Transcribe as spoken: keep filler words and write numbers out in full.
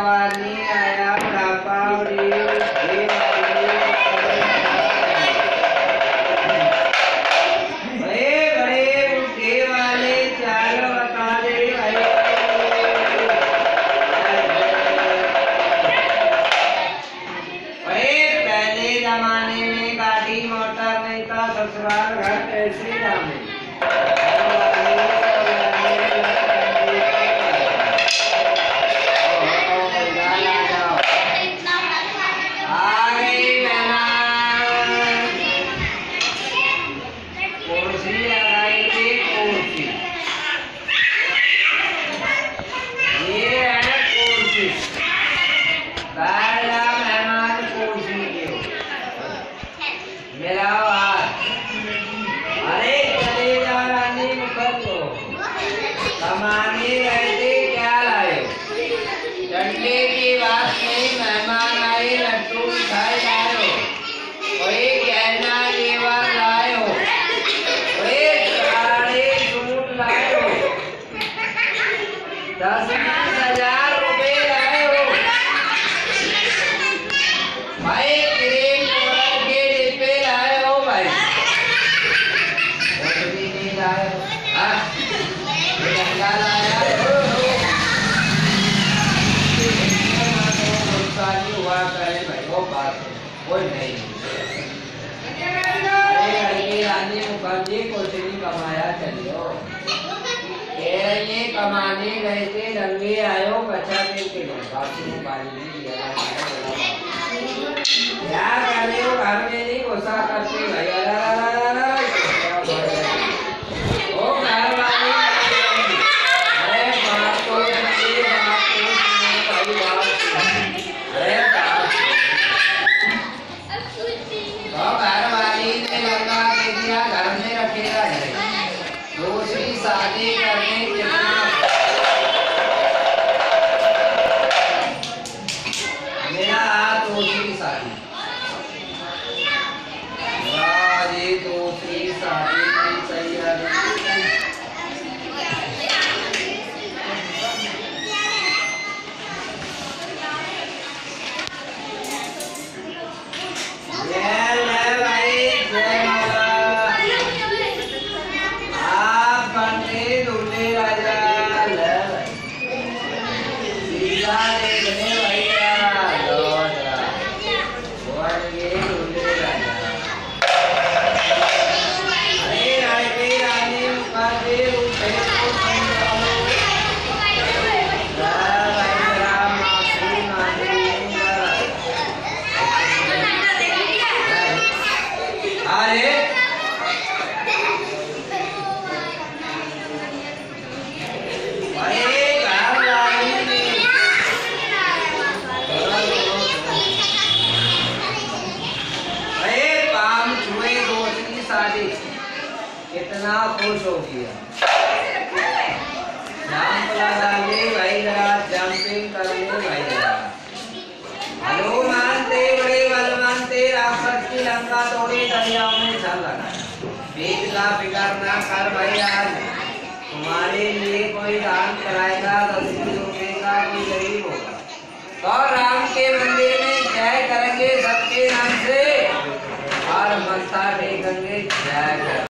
जवान नहीं आया बुढ़ापा और ये ये बड़े बड़े बुढ़े वाले चाल बता दे भाई। भाई पहले जमाने में गाड़ी मोटर नहीं था, ससुराल घर कैसे जाने। कमाने गए थे क्या लाए, डंडे की बात नहीं, मेहमान आए लड्डू मिठाई लाए हो, कोई गहना जेवर लाए हो, कोई साड़ी सूट लाए हो, दस बीस हजार रुपए लाए हो भाई, क्रीम पाउडर के डिब्बे लाए हो भाई, कुछ भी नहीं लाए हो। हुआ करे भाई वो बात कोई नहीं। अरे रानी मुखर्जी कुछ नहीं कमाया चलियो, कह रही है कमाने गए थे रंगे आयो बचा के बाकी पानी नहीं दिया। क्या कर रहे हो घर में नहीं गुस्सा करते भाई। दूसरी शादी करने कितना मेरा हाथ, दूसरी शादी जी, दूसरी शादी की तैयारी कितना खुश हो गया। जंप लगा ले भाई जरा, जंपिंग कर ले भाई जरा। हेलो मानते बड़े बलवानते राक्षस की लंका तोड़े दरियाओं में चल लगा। बीच का फिक्र ना कर भाई, आज तुम्हारे लिए कोई दान कराएगा, दस रुपए का कोई गरीब होगा तो राम के मंदिर में जय करेंगे सबके नाम से और मत्था टेकेंगे जय।